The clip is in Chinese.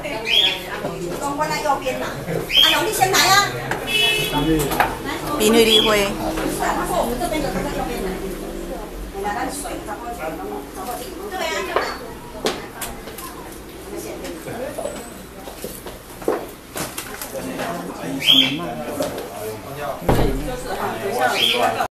我来右边拿，阿龙你先来啊。 宾律例会。 是啊，他说我们这边的都在右边来。来，咱水差不多对啊，就拿。就是哈，等一下。